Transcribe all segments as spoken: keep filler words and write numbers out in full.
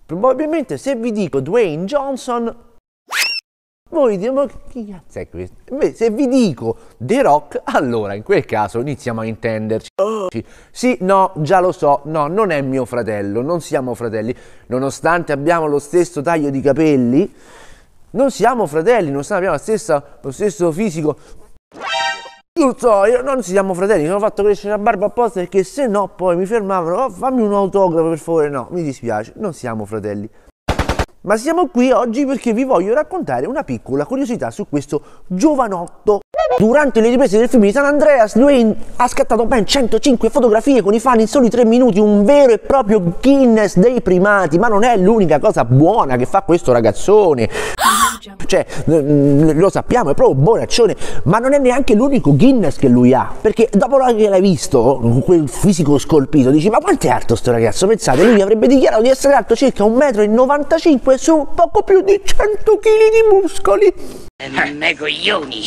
Probabilmente se vi dico Dwayne Johnson, voi dite, ma chi cazzo è questo? Beh, se vi dico The Rock, allora in quel caso iniziamo a intenderci. Sì, no, già lo so, no, non è mio fratello, non siamo fratelli. Nonostante abbiamo lo stesso taglio di capelli, non siamo fratelli, nonostante abbiamo la stessa, lo stesso fisico. Lo so, io non siamo fratelli, mi sono fatto crescere la barba apposta perché se no poi mi fermavano, oh, fammi un autografo per favore, no, mi dispiace, non siamo fratelli. Ma siamo qui oggi perché vi voglio raccontare una piccola curiosità su questo giovanotto. Durante le riprese del film di San Andreas, Dwayne ha scattato ben centocinque fotografie con i fan in soli tre minuti, un vero e proprio Guinness dei primati, ma non è l'unica cosa buona che fa questo ragazzone. Cioè, lo sappiamo, è proprio bonaccione, ma non è neanche l'unico Guinness che lui ha, perché dopo che l'hai visto, con quel fisico scolpito, dici, ma quanto è alto sto ragazzo? Pensate, lui avrebbe dichiarato di essere alto circa un metro e novantacinque su poco più di cento chili di muscoli. Eh, me coglioni!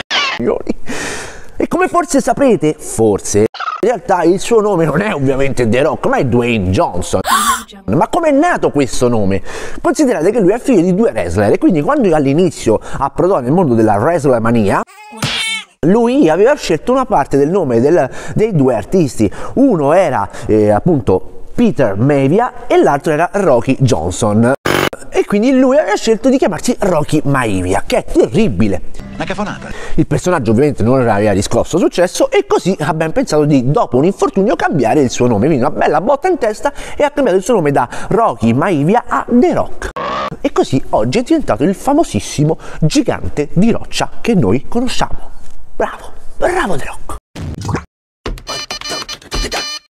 E come forse saprete, forse, in realtà il suo nome non è ovviamente The Rock, ma è Dwayne Johnson. Ma come è nato questo nome? Considerate che lui è figlio di due wrestler e quindi quando all'inizio approdò nel mondo della WrestleMania, lui aveva scelto una parte del nome del, dei due artisti. Uno era eh, appunto Peter Maivia e l'altro era Rocky Johnson. E quindi lui aveva scelto di chiamarsi Rocky Maivia, che è terribile. Una cafonata. Il personaggio ovviamente non aveva riscosso successo e così ha ben pensato di, dopo un infortunio, cambiare il suo nome. Quindi una bella botta in testa e ha cambiato il suo nome da Rocky Maivia a The Rock. E così oggi è diventato il famosissimo gigante di roccia che noi conosciamo. Bravo, bravo The Rock.